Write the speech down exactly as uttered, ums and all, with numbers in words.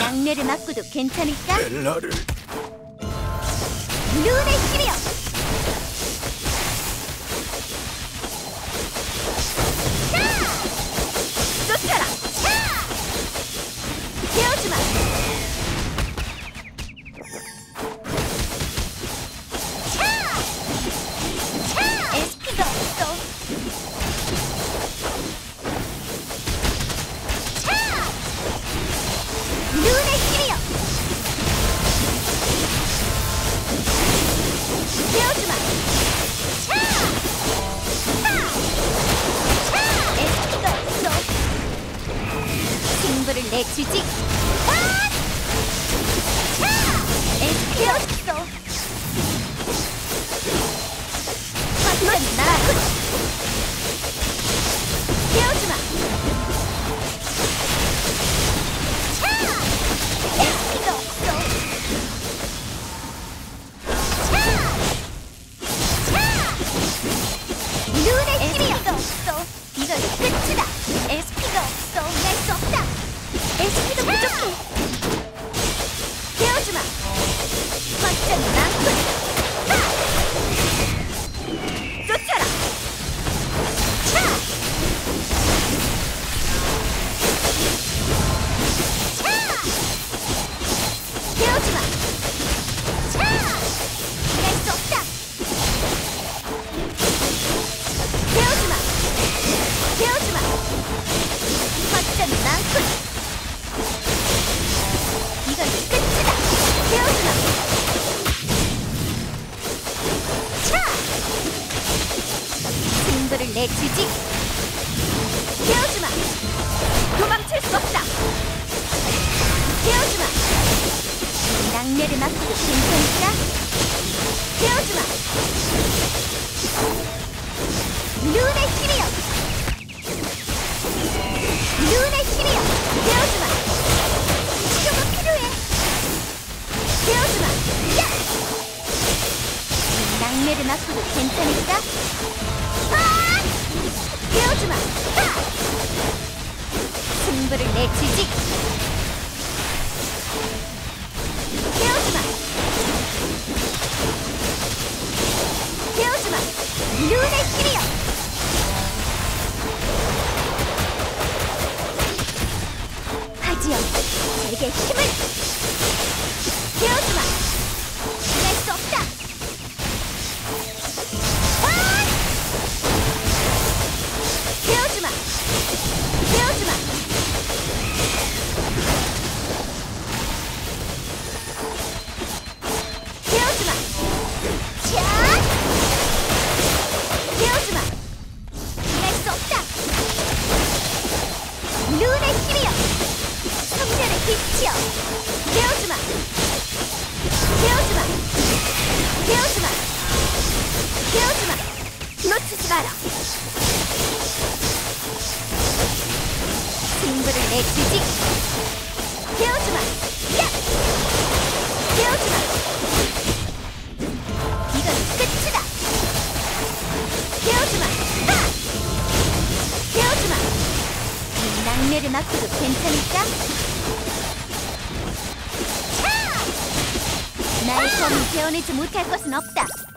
양뇌를 맞고도 괜찮을까? 벨라를 눈의 힘이여! 자! 쫓아라! 자! 태워주마! 자! 자! 에스피가 없어! 자! 눈의 힘이여! 태워주마! 차! 차! 차! 에스피가 없어! 승부를 내주지! 아! 차! 에스피가 없어! 완전 나군! 태워주마! 차! 에스피가 없어! 눈의 힘이여! 없어. 이건 끝이다. 에스피가 없어. 할 수 없다. 에스피도 부족해. 태워주마. 확장 많군. 하! 쫓아라. 차! 차! 태워주마. 차! 할 수 없다. 태워주마! 태워주마! 확장 많군! 이건 끝이다! 태워주마! 차! 승부를 내주지! 태워주마! 도망칠 수 없다! 태워주마! 낙뢰를 맞고도 괜찮을까? 태워주마! 눈의 힘이여! 눈의 힘이여! 태워주마! 치료가 필요해! 태워주마! 야! 낙뢰를 맞고도 괜찮을까? 아! 태워주마! 하! 승부를 내주지! 태워주마! 태워주마! 눈의 힘이여! 하지요, 제게 힘을! 태워주마! 할 수 없다! 아! 태워주마! 태워주마! 태워주마! 자! 태워주마! 할 수 없다! 눈의 힘이여! 성별의 빛이여! 태워주마! 태워주마! 태워주마! 태워주마! 놓치지 마라! 승부를 내주지! 태워주마! 야! 태워주마! 이건 끝이다! 태워주마! 하! 태워주마! 이 낙뢰를 맞고도 괜찮을까? 차! 나의 검을 베어내지 못할 것은 없다!